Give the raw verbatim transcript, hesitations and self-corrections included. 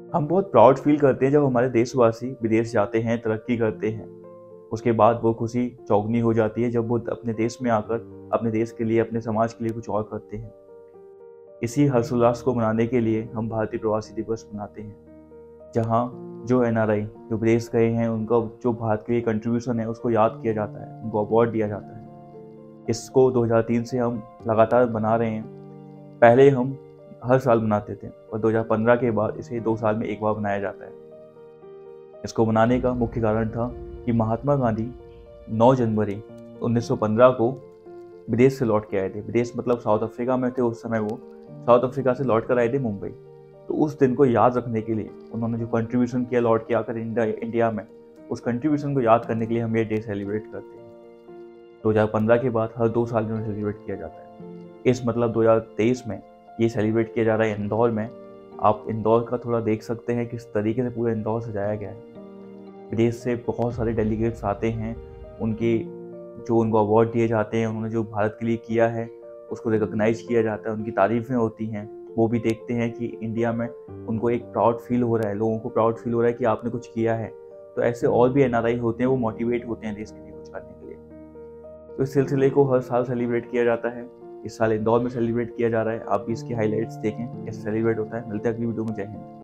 हम बहुत proud feel करते हैं जब हमारे देशवासी विदेश जाते हैं, तरक्की करते हैं। उसके बाद वो खुशी चौगुनी हो जाती है जब वो अपने देश में आकर अपने देश के लिए, अपने समाज के लिए कुछ और करते हैं। इसी हर्षोल्लास को मनाने के लिए हम भारतीय प्रवासी दिवस मनाते हैं, जहाँ जो एन आर आई जो विदेश गए हैं उनका जो भारत के लिए कंट्रीब्यूशन है उसको याद किया जाता है, उनको अवार्ड दिया जाता है। इसको दो हज़ार तीन से हम लगातार बना रहे हैं। पहले हम हर साल मनाते थे और दो हज़ार पंद्रह के बाद इसे दो साल में एक बार मनाया जाता है। इसको मनाने का मुख्य कारण था कि महात्मा गांधी नौ जनवरी उन्नीस सौ पंद्रह को विदेश से लौट के आए थे। विदेश मतलब साउथ अफ्रीका में थे उस समय। वो साउथ अफ्रीका से लौट कर आए थे मुंबई। तो उस दिन को याद रखने के लिए उन्होंने जो कंट्रीब्यूशन किया लौट के आकर इंडिया इंडिया में, उस कंट्रीब्यूशन को याद करने के लिए हम ये डे सेलिब्रेट करते हैं। दो हज़ार पंद्रह के बाद हर दो साल में सेलिब्रेट किया जाता है। इस मतलब दो हज़ार तेईस में ये सेलिब्रेट किया जा रहा है इंदौर में। आप इंदौर का थोड़ा देख सकते हैं किस तरीके से पूरा इंदौर सजाया गया है। विदेश से बहुत सारे डेलीगेट्स आते हैं, उनके जो उनको अवार्ड दिए जाते हैं, उन्होंने जो भारत के लिए किया है उसको रिकॉग्नाइज किया जाता है, उनकी तारीफ़ें होती हैं। वो भी देखते हैं कि इंडिया में उनको एक प्राउड फील हो रहा है, लोगों को प्राउड फील हो रहा है कि आपने कुछ किया है। तो ऐसे और भी एन आर आई होते हैं, वो मोटिवेट होते हैं देश के लिए कुछ करने के लिए। तो इस सिलसिले को हर साल सेलिब्रेट किया जाता है। इस साल इंदौर में सेलिब्रेट किया जा रहा है। आप भी इसकी हाईलाइट्स देखें कैसे सेलिब्रेट होता है। मिलते हैं अगली वीडियो में। जय हिंद।